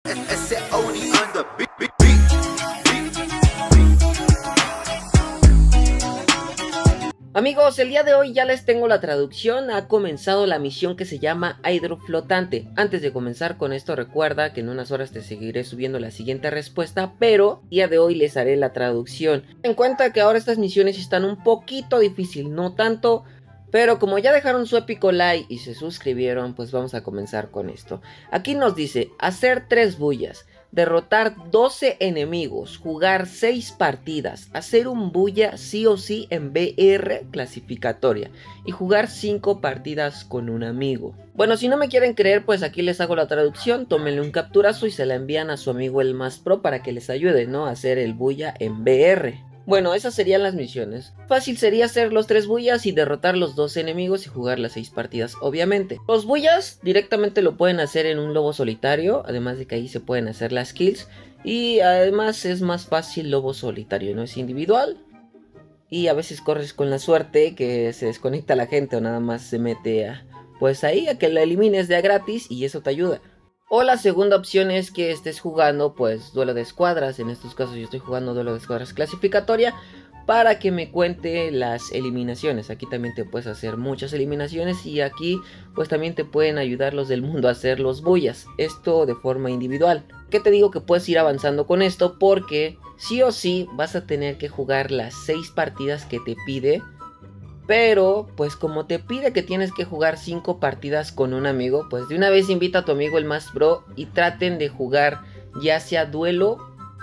Amigos, el día de hoy ya les tengo la traducción. Ha comenzado la misión que se llama Hidroflotante. Antes de comenzar con esto, recuerda que en unas horas te seguiré subiendo la siguiente respuesta, pero el día de hoy les haré la traducción. Ten en cuenta que ahora estas misiones están un poquito difícil, no tanto, pero como ya dejaron su épico like y se suscribieron, pues vamos a comenzar con esto. Aquí nos dice, hacer 3 bullas, derrotar 12 enemigos, jugar 6 partidas, hacer un bulla sí o sí en BR clasificatoria y jugar 5 partidas con un amigo. Bueno, si no me quieren creer, pues aquí les hago la traducción, tómenle un capturazo y se la envían a su amigo el más pro para que les ayude, ¿no? A hacer el bulla en BR. Bueno, esas serían las misiones. Fácil sería hacer los 3 bullas y derrotar los 2 enemigos y jugar las 6 partidas, obviamente. Los bullas directamente lo pueden hacer en un lobo solitario, además de que ahí se pueden hacer las kills. Y además es más fácil lobo solitario, no es individual. Y a veces corres con la suerte que se desconecta la gente o nada más se mete pues ahí a que la elimines de a gratis y eso te ayuda. O la segunda opción es que estés jugando pues duelo de escuadras. En estos casos yo estoy jugando duelo de escuadras clasificatoria para que me cuente las eliminaciones. Aquí también te puedes hacer muchas eliminaciones y aquí pues también te pueden ayudar los del mundo a hacer los bullas. Esto de forma individual. ¿Qué te digo? Que puedes ir avanzando con esto porque sí o sí vas a tener que jugar las 6 partidas que te pide. Pero, pues como te pide que tienes que jugar 5 partidas con un amigo, pues de una vez invita a tu amigo el más pro y traten de jugar ya sea duelo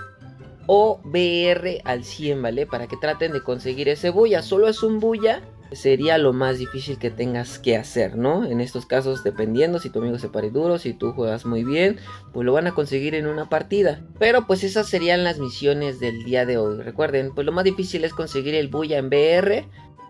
o BR al 100, ¿vale? Para que traten de conseguir ese bulla. Solo es un bulla, sería lo más difícil que tengas que hacer, ¿no? En estos casos, dependiendo si tu amigo se pare duro, si tú juegas muy bien, pues lo van a conseguir en una partida. Pero pues esas serían las misiones del día de hoy. Recuerden, pues lo más difícil es conseguir el bulla en BR.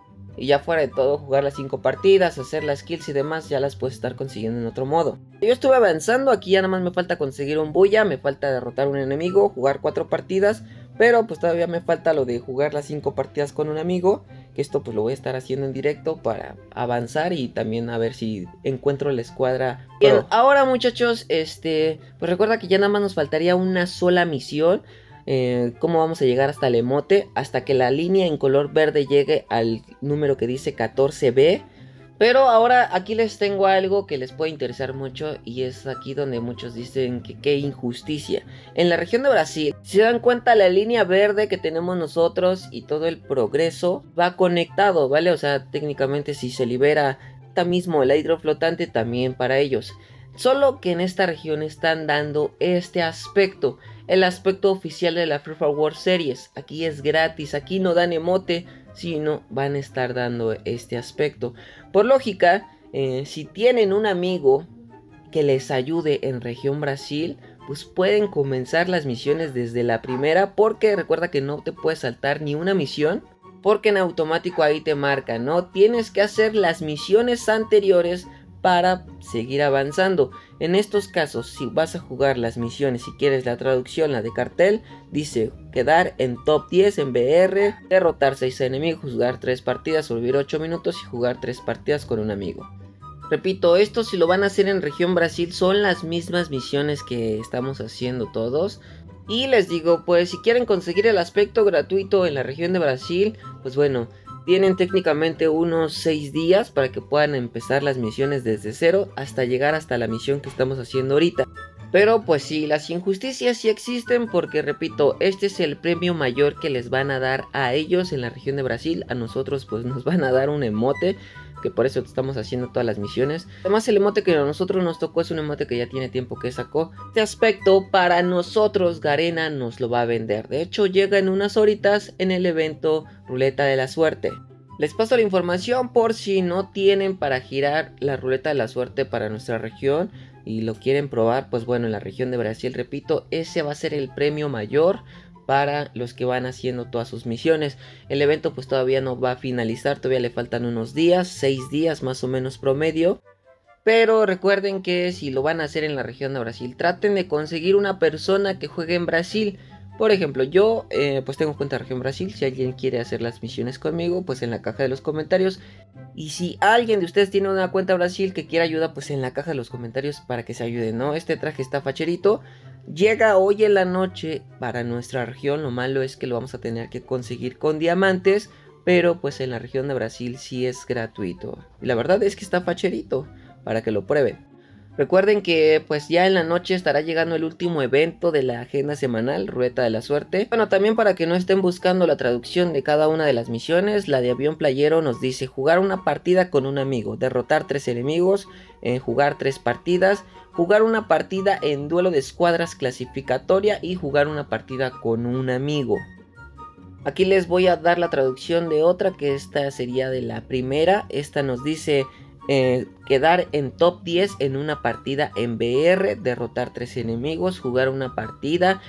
Y ya fuera de todo, jugar las 5 partidas, hacer las kills y demás, ya las puedes estar consiguiendo en otro modo. Yo estuve avanzando, aquí ya nada más me falta conseguir un bulla, me falta derrotar un enemigo, jugar 4 partidas. Pero pues todavía me falta lo de jugar las 5 partidas con un amigo. Que esto pues lo voy a estar haciendo en directo para avanzar y también a ver si encuentro la escuadra. Bien, ahora muchachos, pues recuerda que ya nada más nos faltaría una sola misión. Cómo vamos a llegar hasta el emote, hasta que la línea en color verde llegue al número que dice 14B. Pero ahora aquí les tengo algo que les puede interesar mucho y es aquí donde muchos dicen que qué injusticia. En la región de Brasil, si se dan cuenta, la línea verde que tenemos nosotros y todo el progreso va conectado, ¿vale? O sea, técnicamente si se libera ahorita mismo el hidroflotante también para ellos. Solo que en esta región están dando este aspecto, el aspecto oficial de la Free Fire World Series. Aquí es gratis, aquí no dan emote, sino van a estar dando este aspecto. Por lógica, si tienen un amigo que les ayude en región Brasil, pues pueden comenzar las misiones desde la primera, porque recuerda que no te puedes saltar ni una misión. Porque en automático ahí te marca, ¿no? Tienes que hacer las misiones anteriores para seguir avanzando. En estos casos, si vas a jugar las misiones, si quieres la traducción, la de cartel, dice quedar en top 10 en BR, derrotar 6 enemigos, jugar 3 partidas, sobrevivir 8 minutos y jugar 3 partidas con un amigo. Repito, esto si lo van a hacer en región Brasil son las mismas misiones que estamos haciendo todos. Y les digo, pues si quieren conseguir el aspecto gratuito en la región de Brasil, pues bueno, tienen técnicamente unos 6 días para que puedan empezar las misiones desde cero hasta llegar hasta la misión que estamos haciendo ahorita. Pero pues sí, las injusticias sí existen porque repito, este es el premio mayor que les van a dar a ellos en la región de Brasil. A nosotros pues nos van a dar un emote, que por eso estamos haciendo todas las misiones. Además el emote que a nosotros nos tocó es un emote que ya tiene tiempo que sacó. Este aspecto para nosotros Garena nos lo va a vender. De hecho llega en unas horitas en el evento Ruleta de la Suerte. Les paso la información por si no tienen para girar la Ruleta de la Suerte para nuestra región y lo quieren probar. Pues bueno, en la región de Brasil, repito, ese va a ser el premio mayor para los que van haciendo todas sus misiones. El evento pues todavía no va a finalizar, todavía le faltan unos días, 6 días más o menos promedio. Pero recuerden que si lo van a hacer en la región de Brasil, traten de conseguir una persona que juegue en Brasil, Por ejemplo, yo pues tengo cuenta Región Brasil. Si alguien quiere hacer las misiones conmigo, pues en la caja de los comentarios. Y si alguien de ustedes tiene una cuenta Brasil que quiera ayuda, pues en la caja de los comentarios para que se ayude, ¿no? Este traje está facherito. Llega hoy en la noche para nuestra región. Lo malo es que lo vamos a tener que conseguir con diamantes, pero pues en la región de Brasil sí es gratuito. Y la verdad es que está facherito, para que lo prueben. Recuerden que pues ya en la noche estará llegando el último evento de la agenda semanal, Ruleta de la Suerte. Bueno, también para que no estén buscando la traducción de cada una de las misiones, la de Avión Playero nos dice jugar una partida con un amigo, derrotar 3 enemigos, jugar 3 partidas, jugar una partida en duelo de escuadras clasificatoria y jugar una partida con un amigo. Aquí les voy a dar la traducción de otra, que esta sería de la primera. Esta nos dice quedar en top 10 en una partida en VR, derrotar 3 enemigos, jugar una partida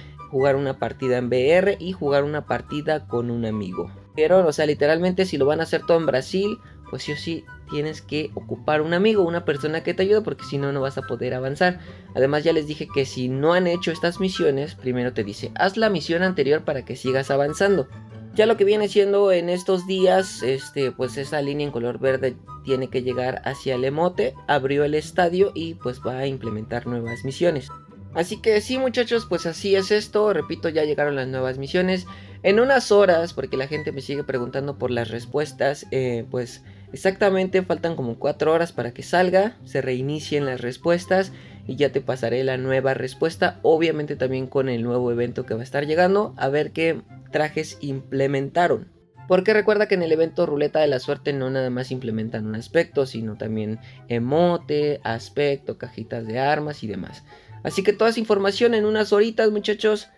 en VR y jugar una partida con un amigo. Pero, o sea, literalmente si lo van a hacer todo en Brasil, pues sí o sí tienes que ocupar un amigo, una persona que te ayude, porque si no, no vas a poder avanzar. Además ya les dije que si no han hecho estas misiones, primero te dice, haz la misión anterior para que sigas avanzando. Ya lo que viene siendo en estos días, pues esa línea en color verde tiene que llegar hacia el emote, abrió el estadio y pues va a implementar nuevas misiones. Así que sí, muchachos, pues así es esto. Repito, ya llegaron las nuevas misiones. En unas horas, porque la gente me sigue preguntando por las respuestas, pues exactamente faltan como 4 horas para que salga, se reinicien las respuestas y ya te pasaré la nueva respuesta. Obviamente también con el nuevo evento que va a estar llegando, a ver qué trajes implementaron. Porque recuerda que en el evento Ruleta de la Suerte no nada más implementan un aspecto, sino también emote, aspecto, cajitas de armas y demás. Así que toda esa información en unas horitas, muchachos.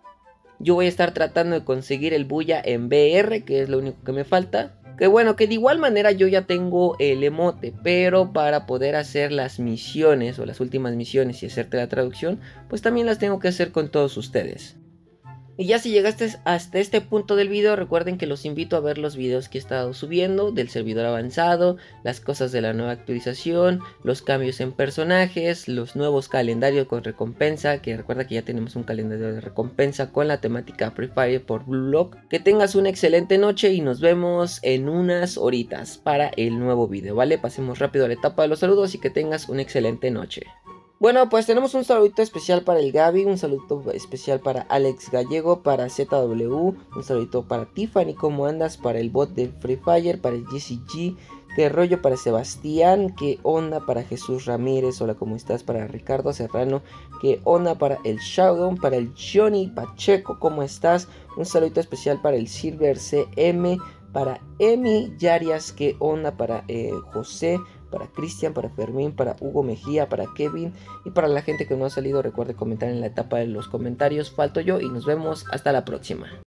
Yo voy a estar tratando de conseguir el Buya en VR, que es lo único que me falta. Que bueno, que de igual manera yo ya tengo el emote, pero para poder hacer las misiones o las últimas misiones y hacerte la traducción, pues también las tengo que hacer con todos ustedes. Y ya si llegaste hasta este punto del video, recuerden que los invito a ver los videos que he estado subiendo del servidor avanzado, las cosas de la nueva actualización, los cambios en personajes, los nuevos calendarios con recompensa, que recuerda que ya tenemos un calendario de recompensa con la temática Free Fire por Blue Lock. Que tengas una excelente noche y nos vemos en unas horitas para el nuevo video, ¿vale? Pasemos rápido a la etapa de los saludos y que tengas una excelente noche. Bueno, pues tenemos un saludito especial para el Gaby, un saludo especial para Alex Gallego, para ZW, un saludito para Tiffany, ¿cómo andas? Para el bot de Free Fire, para el GCG, qué rollo para Sebastián, qué onda para Jesús Ramírez, hola, ¿cómo estás? Para Ricardo Serrano, qué onda para el Showdown, para el Johnny Pacheco, ¿cómo estás? Un saludito especial para el Silver CM, para Emi Yarias, qué onda para José, para Cristian, para Fermín, para Hugo Mejía, para Kevin y para la gente que no ha salido, recuerde comentar en la etapa de los comentarios. Falto yo y nos vemos hasta la próxima.